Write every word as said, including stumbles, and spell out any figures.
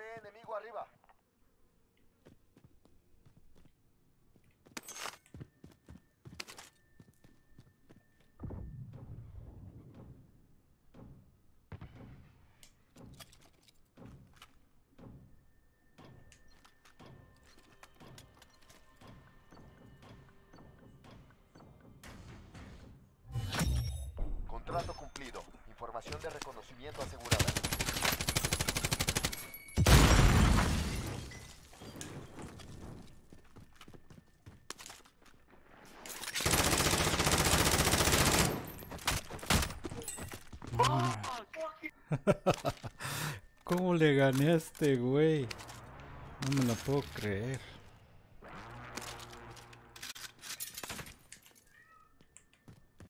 ve enemigo arriba. Contrato cumplido. Información de reconocimiento asegurada. ¿Cómo le gané a este güey? No me lo puedo creer.